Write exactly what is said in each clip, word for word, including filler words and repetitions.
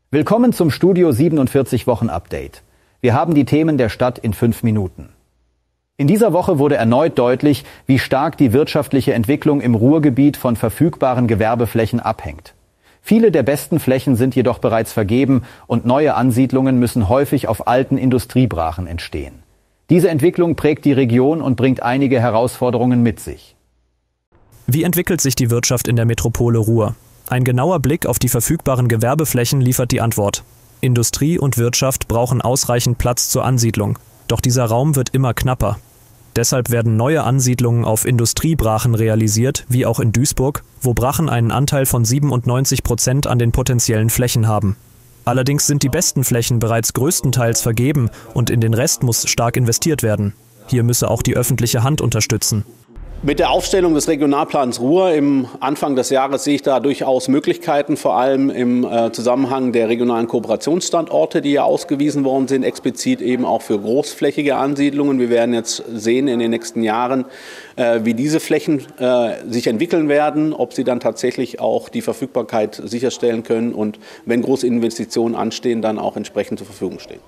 Willkommen zum Studio siebenundvierzig Wochen Update. Wir haben die Themen der Stadt in fünf Minuten. In dieser Woche wurde erneut deutlich, wie stark die wirtschaftliche Entwicklung im Ruhrgebiet von verfügbaren Gewerbeflächen abhängt. Viele der besten Flächen sind jedoch bereits vergeben und neue Ansiedlungen müssen häufig auf alten Industriebrachen entstehen. Diese Entwicklung prägt die Region und bringt einige Herausforderungen mit sich. Wie entwickelt sich die Wirtschaft in der Metropole Ruhr? Ein genauer Blick auf die verfügbaren Gewerbeflächen liefert die Antwort. Industrie und Wirtschaft brauchen ausreichend Platz zur Ansiedlung. Doch dieser Raum wird immer knapper. Deshalb werden neue Ansiedlungen auf Industriebrachen realisiert, wie auch in Duisburg, wo Brachen einen Anteil von siebenundneunzig Prozent an den potenziellen Flächen haben. Allerdings sind die besten Flächen bereits größtenteils vergeben und in den Rest muss stark investiert werden. Hier müsse auch die öffentliche Hand unterstützen. Mit der Aufstellung des Regionalplans Ruhr im Anfang des Jahres sehe ich da durchaus Möglichkeiten, vor allem im äh, Zusammenhang der regionalen Kooperationsstandorte, die ja ausgewiesen worden sind, explizit eben auch für großflächige Ansiedlungen. Wir werden jetzt sehen in den nächsten Jahren, äh, wie diese Flächen äh, sich entwickeln werden, ob sie dann tatsächlich auch die Verfügbarkeit sicherstellen können und wenn große Investitionen anstehen, dann auch entsprechend zur Verfügung stehen.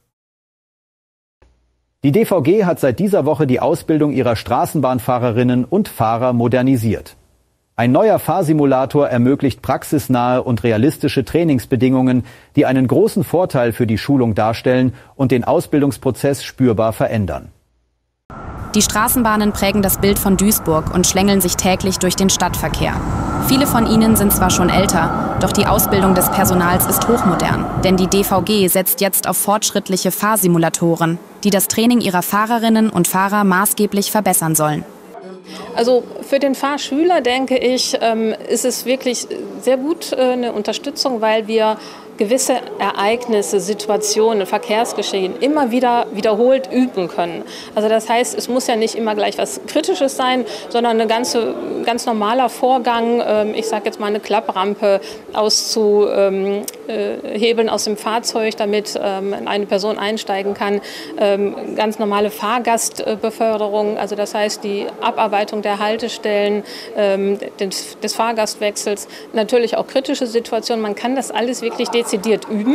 Die D V G hat seit dieser Woche die Ausbildung ihrer Straßenbahnfahrerinnen und Fahrer modernisiert. Ein neuer Fahrsimulator ermöglicht praxisnahe und realistische Trainingsbedingungen, die einen großen Vorteil für die Schulung darstellen und den Ausbildungsprozess spürbar verändern. Die Straßenbahnen prägen das Bild von Duisburg und schlängeln sich täglich durch den Stadtverkehr. Viele von ihnen sind zwar schon älter, doch die Ausbildung des Personals ist hochmodern. Denn die D V G setzt jetzt auf fortschrittliche Fahrsimulatoren, die das Training ihrer Fahrerinnen und Fahrer maßgeblich verbessern sollen. Also für den Fahrschüler, denke ich, ist es wirklich sehr gut eine Unterstützung, weil wir gewisse Ereignisse, Situationen, Verkehrsgeschehen immer wieder wiederholt üben können. Also das heißt, es muss ja nicht immer gleich was Kritisches sein, sondern ein ganze, ganz normaler Vorgang, ich sage jetzt mal eine Klapprampe auszuhebeln aus dem Fahrzeug, damit eine Person einsteigen kann, ganz normale Fahrgastbeförderung, also das heißt die Abarbeitung der Haltestellen, des, des Fahrgastwechsels, natürlich auch kritische Situationen, man kann das alles wirklich dezidiert üben.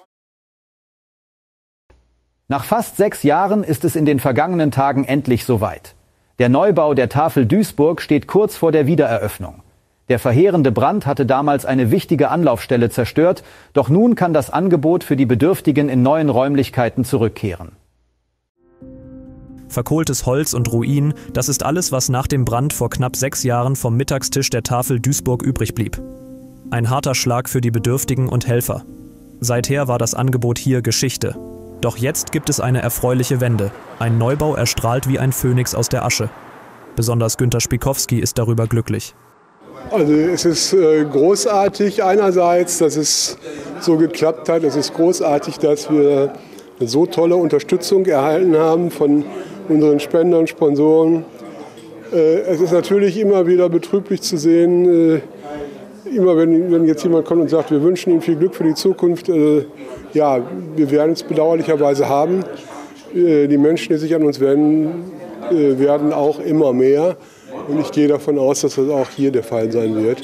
Nach fast sechs Jahren ist es in den vergangenen Tagen endlich soweit. Der Neubau der Tafel Duisburg steht kurz vor der Wiedereröffnung. Der verheerende Brand hatte damals eine wichtige Anlaufstelle zerstört, doch nun kann das Angebot für die Bedürftigen in neuen Räumlichkeiten zurückkehren. Verkohltes Holz und Ruinen, das ist alles, was nach dem Brand vor knapp sechs Jahren vom Mittagstisch der Tafel Duisburg übrig blieb. Ein harter Schlag für die Bedürftigen und Helfer. Seither war das Angebot hier Geschichte. Doch jetzt gibt es eine erfreuliche Wende. Ein Neubau erstrahlt wie ein Phönix aus der Asche. Besonders Günter Spikowski ist darüber glücklich. Also es ist äh, großartig einerseits, dass es so geklappt hat. Es ist großartig, dass wir eine so tolle Unterstützung erhalten haben von unseren Spendern, Sponsoren. Äh, es ist natürlich immer wieder betrüblich zu sehen, äh, immer wenn, wenn jetzt jemand kommt und sagt, wir wünschen Ihnen viel Glück für die Zukunft, äh, ja, wir werden es bedauerlicherweise haben. Äh, die Menschen, die sich an uns wenden, äh, werden auch immer mehr. Und ich gehe davon aus, dass das auch hier der Fall sein wird.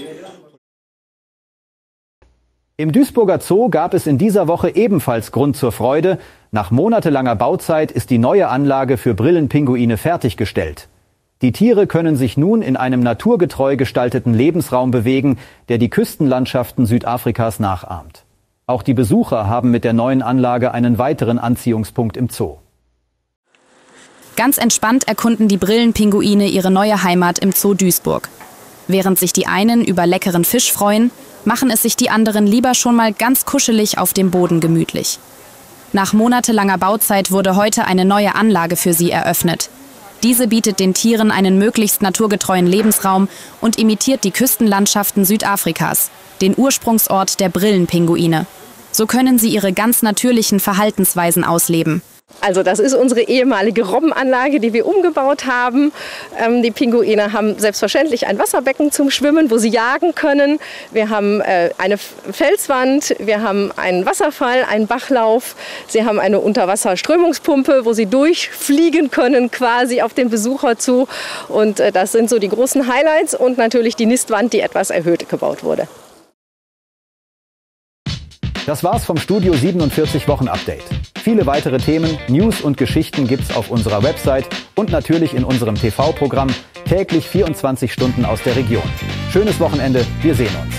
Im Duisburger Zoo gab es in dieser Woche ebenfalls Grund zur Freude. Nach monatelanger Bauzeit ist die neue Anlage für Brillenpinguine fertiggestellt. Die Tiere können sich nun in einem naturgetreu gestalteten Lebensraum bewegen, der die Küstenlandschaften Südafrikas nachahmt. Auch die Besucher haben mit der neuen Anlage einen weiteren Anziehungspunkt im Zoo. Ganz entspannt erkunden die Brillenpinguine ihre neue Heimat im Zoo Duisburg. Während sich die einen über leckeren Fisch freuen, machen es sich die anderen lieber schon mal ganz kuschelig auf dem Boden gemütlich. Nach monatelanger Bauzeit wurde heute eine neue Anlage für sie eröffnet. Diese bietet den Tieren einen möglichst naturgetreuen Lebensraum und imitiert die Küstenlandschaften Südafrikas, den Ursprungsort der Brillenpinguine. So können sie ihre ganz natürlichen Verhaltensweisen ausleben. Also das ist unsere ehemalige Robbenanlage, die wir umgebaut haben. Ähm, die Pinguine haben selbstverständlich ein Wasserbecken zum Schwimmen, wo sie jagen können. Wir haben äh, eine Felswand, wir haben einen Wasserfall, einen Bachlauf. Sie haben eine Unterwasserströmungspumpe, wo sie durchfliegen können, quasi auf den Besucher zu. Und äh, das sind so die großen Highlights und natürlich die Nistwand, die etwas erhöht gebaut wurde. Das war's vom Studio siebenundvierzig Wochen Update. Viele weitere Themen, News und Geschichten gibt's auf unserer Website und natürlich in unserem T V-Programm täglich vierundzwanzig Stunden aus der Region. Schönes Wochenende, wir sehen uns.